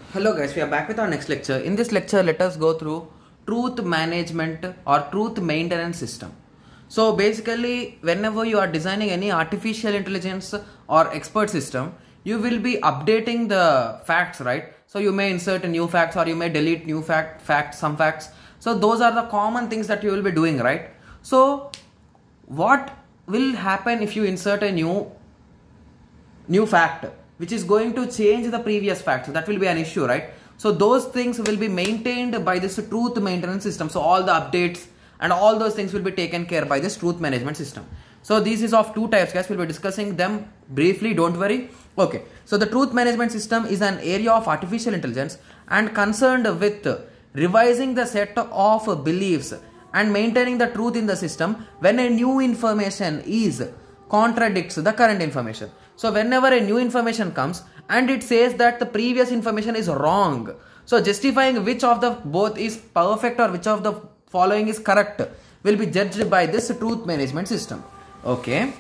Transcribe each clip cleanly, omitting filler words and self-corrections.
Hello guys, we are back with our next lecture. In this lecture, let us go through truth management or truth maintenance system. So basically, whenever you are designing any artificial intelligence or expert system, you will be updating the facts, right? So you may insert new facts or you may delete new facts, some facts. So those are the common things that you will be doing, right? So what will happen if you insert a new fact which is going to change the previous fact? So that will be an issue, right? So those things will be maintained by this truth maintenance system. So all the updates and all those things will be taken care by this truth management system. So this is of two types, guys. We'll be discussing them briefly, don't worry. Okay, so the truth management system is an area of artificial intelligence and concerned with revising the set of beliefs and maintaining the truth in the system when a new information contradicts the current information. So whenever a new information comes and it says that the previous information is wrong, so justifying which of the both is perfect or which of the following is correct will be judged by this truth management system. Okay,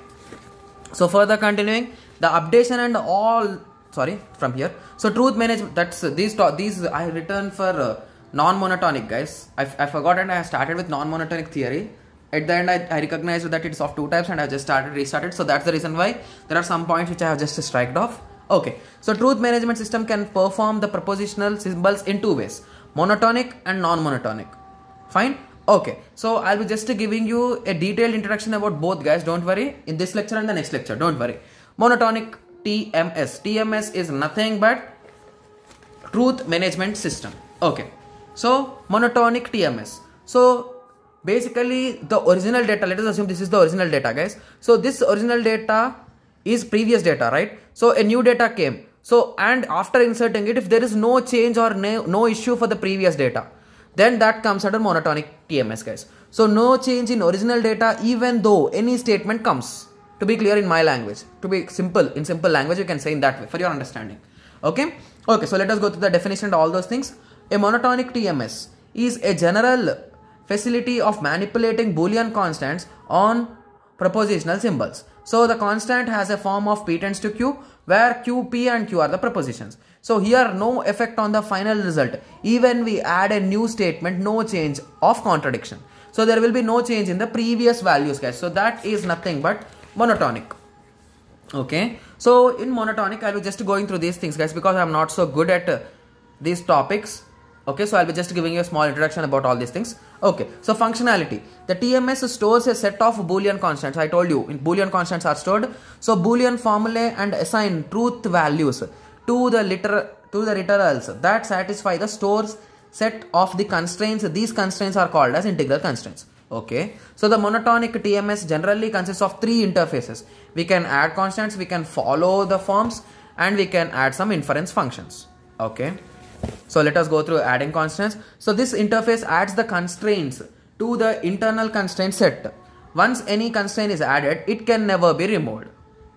so further continuing the updation and all, from here. So truth management, that's these I written for non-monotonic, guys. I forgot and I started with non-monotonic theory. At the end, I recognized that it's of two types and I just restarted. So that's the reason why there are some points which I have just striked off. Okay, so truth management system can perform the propositional symbols in two ways, monotonic and non-monotonic. Fine. Okay, so I'll be just giving you a detailed introduction about both, guys. Don't worry, in this lecture and the next lecture, don't worry. Monotonic TMS. TMS is nothing but truth management system. Okay, so monotonic TMS. So basically the original data, let us assume this is the original data, guys. So this original data is previous data, right? So a new data came. So and after inserting it, if there is no change or no issue for the previous data, then that comes under monotonic TMS, guys. So no change in original data even though any statement comes. To be clear in my language, to be simple, in simple language you can say in that way for your understanding. Okay, so let us go to the definition and all those things. A monotonic TMS is a general facility of manipulating Boolean constants on propositional symbols. So the constant has a form of P tends to Q, where Q, P and Q are the propositions. So here no effect on the final result. Even we add a new statement, no change of contradiction. So there will be no change in the previous values, guys. So that is nothing but monotonic. Okay, so in monotonic I will just going through these things, guys, because I am not so good at these topics. Okay, so I'll be just giving you a small introduction about all these things. Okay, so functionality. The TMS stores a set of Boolean constants. I told you, Boolean constants are stored. So Boolean formulae and assign truth values to the literals that satisfy the stores set of the constraints. These constraints are called as integral constraints. Okay, so the monotonic TMS generally consists of three interfaces. We can add constants, we can follow the forms, and we can add some inference functions. Okay, so let us go through adding constants. So this interface adds the constraints to the internal constraint set. Once any constraint is added, it can never be removed.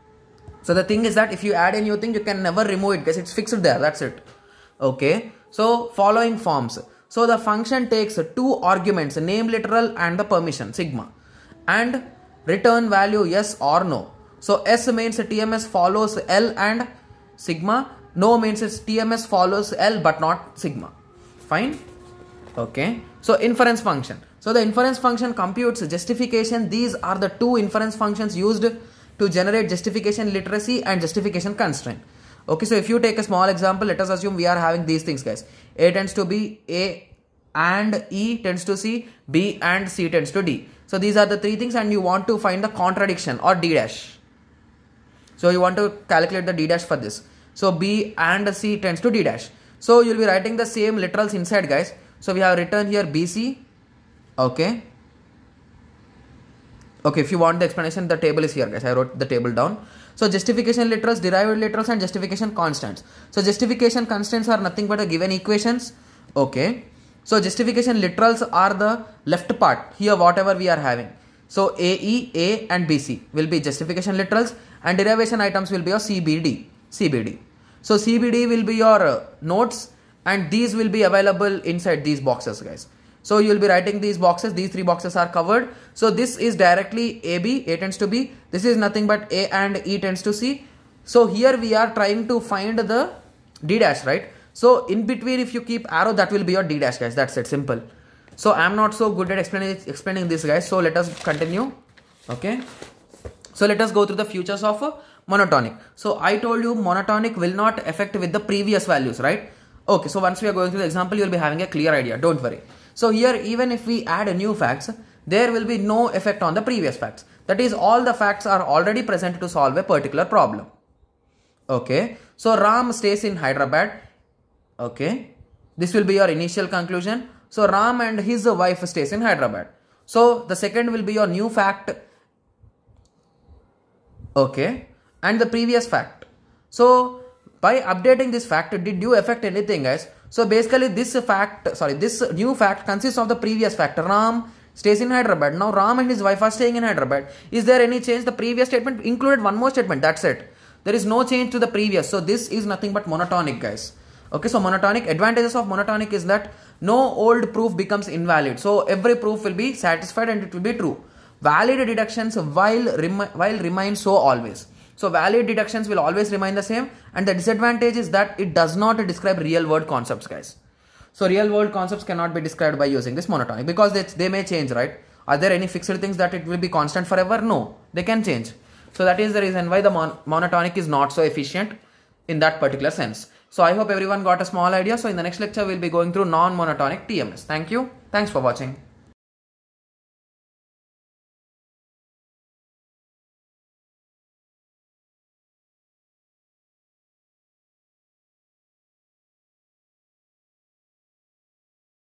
So the thing is that if you add a new thing, you can never remove it because it's fixed there. That's it. Okay, so following forms. So the function takes two arguments, name literal and the permission sigma, and return value yes or no. So S means TMS follows L and sigma. No means TMS follows L but not sigma. Fine. Okay, so inference function. So the inference function computes justification. These are the two inference functions used to generate justification literacy and justification constraint. Okay, so if you take a small example, let us assume we are having these things, guys. A tends to B, A and E tends to C, B and C tends to D. So these are the three things and you want to find the contradiction or D dash. So you want to calculate the D dash for this. So B and C tends to D dash. So you'll be writing the same literals inside, guys. So we have written here BC. Okay. Okay, if you want the explanation, the table is here, guys. I wrote the table down. So justification literals, derived literals and justification constants. So justification constants are nothing but a given equations. Okay. So justification literals are the left part here, whatever we are having. So AE, A and BC will be justification literals and derivation items will be your CBD. So CBD will be your nodes and these will be available inside these boxes, guys. So you will be writing these boxes, these three boxes are covered. So this is directly AB, A tends to B. This is nothing but A and E tends to C. So here we are trying to find the D dash, right? So in between, if you keep arrow, that will be your D dash, guys. That's it, simple. So I'm not so good at explaining this, guys. So let us continue. Okay. So let us go through the features of monotonic. So I told you monotonic will not affect with the previous values, right? Okay. So once we are going through the example, you will be having a clear idea. Don't worry. So here, even if we add a new facts, there will be no effect on the previous facts. That is, all the facts are already present to solve a particular problem. Okay. So Ram stays in Hyderabad. Okay. This will be your initial conclusion. So Ram and his wife stays in Hyderabad. So the second will be your new fact. Okay. And the previous fact. So by updating this fact, did you affect anything, guys? So basically this new fact consists of the previous fact. Ram stays in Hyderabad. Now Ram and his wife are staying in Hyderabad. Is there any change? The previous statement included one more statement. That's it. There is no change to the previous. So this is nothing but monotonic, guys. Okay, so monotonic, advantages of monotonic is that no old proof becomes invalid. So every proof will be satisfied and it will be true. Valid deductions while remain so always. So valid deductions will always remain the same, and the disadvantage is that it does not describe real world concepts, guys. So real world concepts cannot be described by using this monotonic because they may change, right? Are there any fixed things that it will be constant forever? No, they can change. So that is the reason why the monotonic is not so efficient in that particular sense. So I hope everyone got a small idea. So in the next lecture, we'll be going through non-monotonic TMS. Thank you. Thanks for watching.